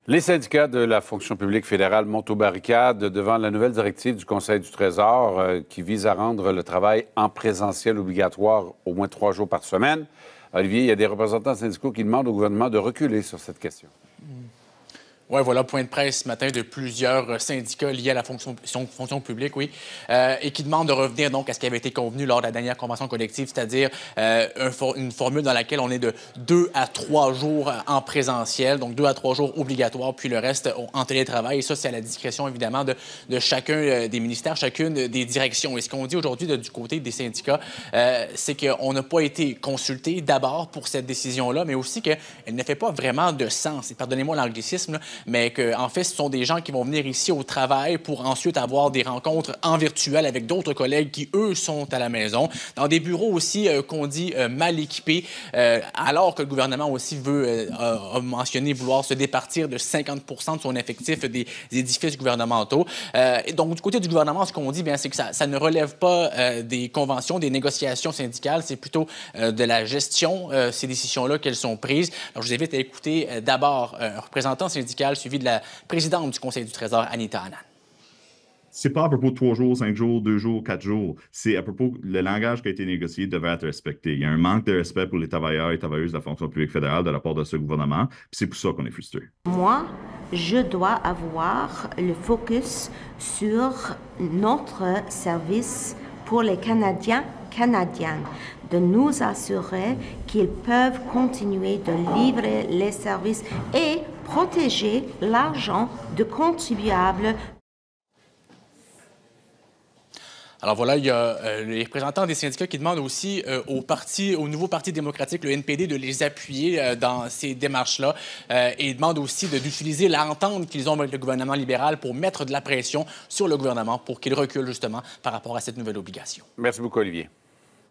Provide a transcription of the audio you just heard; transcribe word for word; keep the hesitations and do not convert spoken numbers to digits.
Les syndicats de la fonction publique fédérale montent aux barricades devant la nouvelle directive du Conseil du Trésor euh, qui vise à rendre le travail en présentiel obligatoire au moins trois jours par semaine. Olivier, il y a des représentants syndicaux qui demandent au gouvernement de reculer sur cette question. Mmh. Oui, voilà, point de presse ce matin de plusieurs syndicats liés à la fonction, fonction publique, oui, euh, et qui demandent de revenir donc à ce qui avait été convenu lors de la dernière convention collective, c'est-à-dire euh, un for une formule dans laquelle on est de deux à trois jours en présentiel, donc deux à trois jours obligatoires, puis le reste en télétravail. Et ça, c'est à la discrétion, évidemment, de, de chacun des ministères, chacune des directions. Et ce qu'on dit aujourd'hui du côté des syndicats, euh, c'est qu'on n'a pas été consulté d'abord pour cette décision-là, mais aussi qu'elle ne fait pas vraiment de sens. Et pardonnez-moi l'anglicisme, là, mais qu'en en fait, ce sont des gens qui vont venir ici au travail pour ensuite avoir des rencontres en virtuel avec d'autres collègues qui, eux, sont à la maison, dans des bureaux aussi euh, qu'on dit euh, mal équipés, euh, alors que le gouvernement aussi veut, euh, a mentionné vouloir se départir de cinquante pour cent de son effectif des édifices gouvernementaux. Euh, et donc, du côté du gouvernement, ce qu'on dit, bien, c'est que ça, ça ne relève pas euh, des conventions, des négociations syndicales, c'est plutôt euh, de la gestion, euh, ces décisions-là, qu'elles sont prises. Alors, je vous invite à écouter euh, d'abord un représentant syndical suivi de la présidente du Conseil du Trésor, Anita Anand. C'est pas à propos de trois jours, cinq jours, deux jours, quatre jours. C'est à propos le langage qui a été négocié devrait être respecté. Il y a un manque de respect pour les travailleurs et travailleuses de la fonction publique fédérale de la part de ce gouvernement. Puis c'est pour ça qu'on est frustré. Moi, je dois avoir le focus sur notre service pour les Canadiens, Canadiennes, de nous assurer qu'ils peuvent continuer de livrer les services et protéger l'argent de contribuables. Alors voilà, il y a euh, les représentants des syndicats qui demandent aussi euh, au parti, au nouveau Parti démocratique, le N P D, de les appuyer euh, dans ces démarches-là euh, et demandent aussi d'utiliser l'entente qu'ils ont avec le gouvernement libéral pour mettre de la pression sur le gouvernement pour qu'il recule justement par rapport à cette nouvelle obligation. Merci beaucoup, Olivier.